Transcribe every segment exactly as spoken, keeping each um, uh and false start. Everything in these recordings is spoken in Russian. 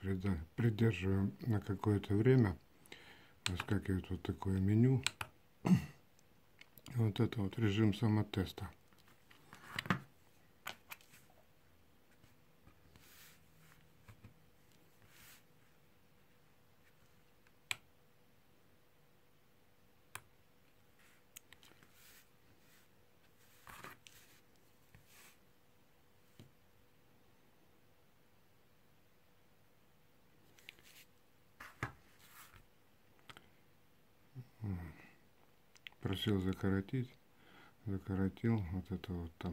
придерживаем на какое-то время. Выскакивает вот такое меню. Вот это вот режим самотеста. Просил закоротить, закоротил, вот это вот там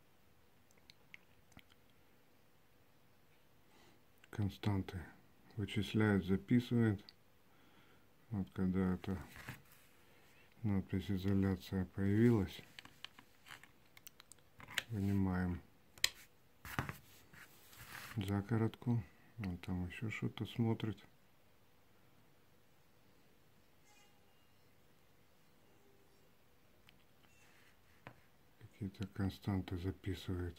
константы вычисляет, записывает. Вот когда эта надпись изоляция появилась, вынимаем закоротку, он там еще что-то смотрит. Какие-то константы записывает.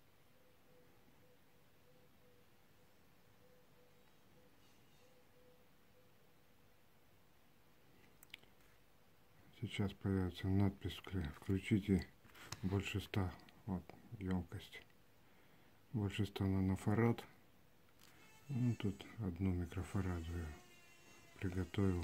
Сейчас появится надпись: включите больше ста, вот емкость, больше ста нанофарад. Ну, тут одну микрофараду я приготовил.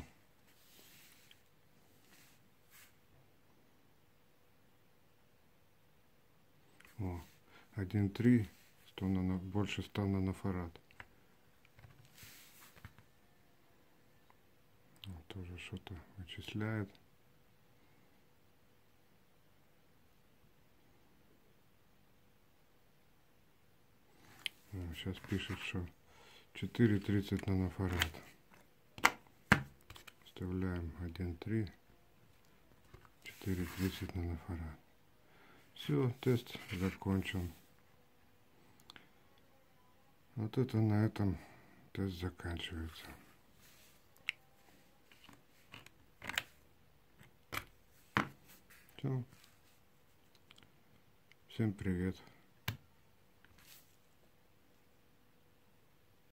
О, один целых три, сто нано, больше ста нанофарад. Вот, тоже что-то вычисляет. О, сейчас пишет, что четыре тридцать нанофарад. Вставляем один целых три, четыре тридцать нанофарад. Все, тест закончен. Вот это на этом тест заканчивается. Все. Всем привет.